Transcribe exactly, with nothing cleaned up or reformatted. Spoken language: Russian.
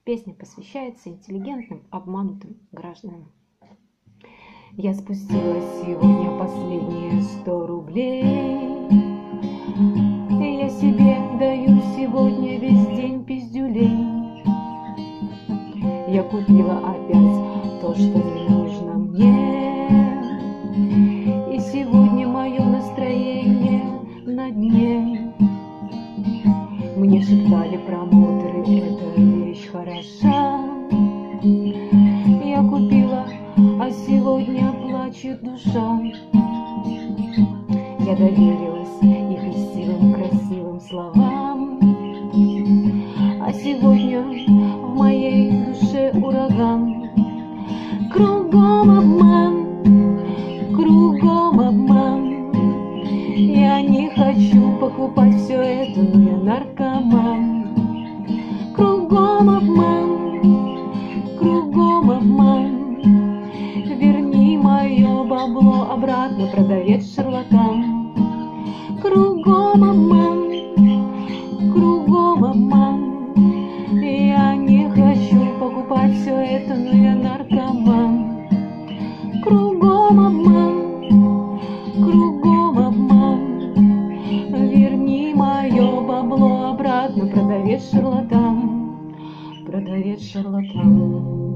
Песня посвящается интеллигентным, обманутым гражданам. Я спустила сегодня последние сто рублей. И я себе даю сегодня весь день пиздюлей. Я купила опять то, что не нужно мне. И сегодня мое настроение на дне. Мне шептали промоутеры, эта вещь хороша. Я купила, а сегодня плачет душа. Я доверилась их красивым, красивым словам. А сегодня в моей душе ураган. Кругом обман, кругом обман. Я не хочу покупать все это, но я наркоман. Кругом обман, кругом обман. Верни мое бабло обратно, продавец шарлатан. Кругом обман, кругом обман. Я не хочу покупать все это, но я наркоман. Кругом обман, кругом обман. Верни мое бабло обратно, продавец шарлатан, продавец шарлатан.